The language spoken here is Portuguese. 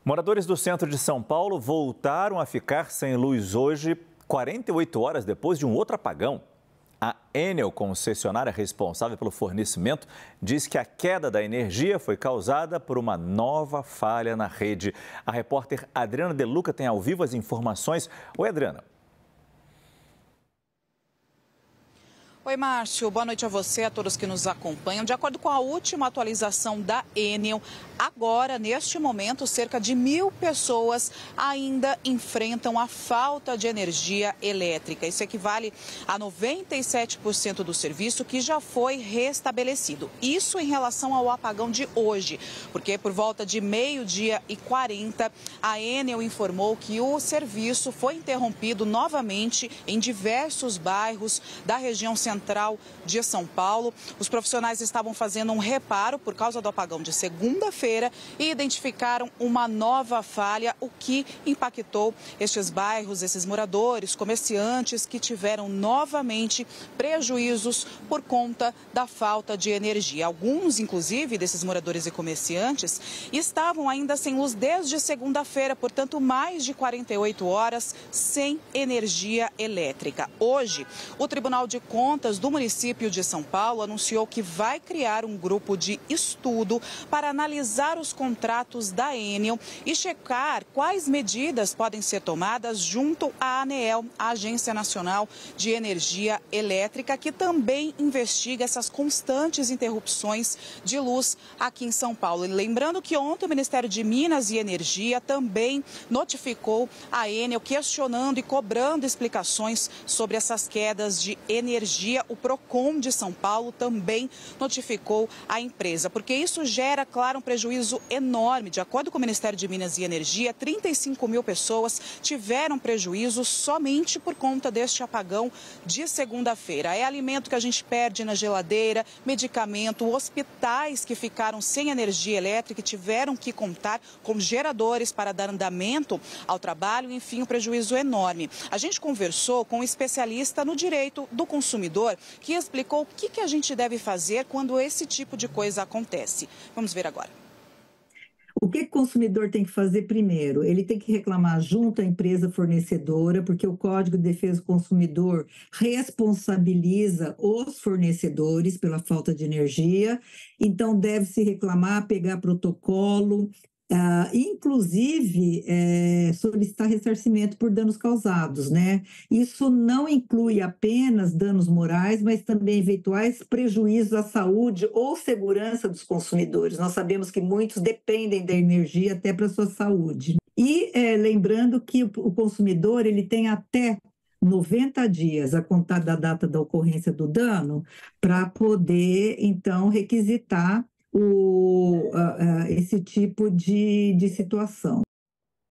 Moradores do centro de São Paulo voltaram a ficar sem luz hoje, 48 horas depois de um outro apagão. A Enel, concessionária responsável pelo fornecimento, diz que a queda da energia foi causada por uma nova falha na rede. A repórter Adriana De Luca tem ao vivo as informações. Oi, Adriana. Oi, Márcio. Boa noite a você, a todos que nos acompanham. De acordo com a última atualização da Enel, agora, neste momento, cerca de 1.000 pessoas ainda enfrentam a falta de energia elétrica. Isso equivale a 97% do serviço que já foi restabelecido. Isso em relação ao apagão de hoje, porque por volta de 12h40, a Enel informou que o serviço foi interrompido novamente em diversos bairros da região central de São Paulo. Os profissionais estavam fazendo um reparo por causa do apagão de segunda-feira e identificaram uma nova falha, o que impactou estes bairros, esses moradores, comerciantes que tiveram novamente prejuízos por conta da falta de energia. Alguns, inclusive, desses moradores e comerciantes estavam ainda sem luz desde segunda-feira, portanto, mais de 48 horas sem energia elétrica. Hoje, o Tribunal de Contas do município de São Paulo anunciou que vai criar um grupo de estudo para analisar os contratos da Enel e checar quais medidas podem ser tomadas junto à ANEEL, a Agência Nacional de Energia Elétrica, que também investiga essas constantes interrupções de luz aqui em São Paulo. E lembrando que ontem o Ministério de Minas e Energia também notificou a Enel, questionando e cobrando explicações sobre essas quedas de energia. O Procon de São Paulo também notificou a empresa, porque isso gera, claro, um prejuízo enorme. De acordo com o Ministério de Minas e Energia, 35.000 pessoas tiveram prejuízo somente por conta deste apagão de segunda-feira. É alimento que a gente perde na geladeira, medicamento, hospitais que ficaram sem energia elétrica e tiveram que contar com geradores para dar andamento ao trabalho. Enfim, um prejuízo enorme. A gente conversou com um especialista no direito do consumidor, que explicou o que a gente deve fazer quando esse tipo de coisa acontece. Vamos ver agora. O que o consumidor tem que fazer primeiro? Ele tem que reclamar junto à empresa fornecedora, porque o Código de Defesa do Consumidor responsabiliza os fornecedores pela falta de energia. Então, deve-se reclamar, pegar protocolo, inclusive solicitar ressarcimento por danos causados, né? Isso não inclui apenas danos morais, mas também eventuais prejuízos à saúde ou segurança dos consumidores. Nós sabemos que muitos dependem da energia até para a sua saúde. E lembrando que o consumidor ele tem até 90 dias a contar da data da ocorrência do dano para poder, então, requisitar esse tipo de situação.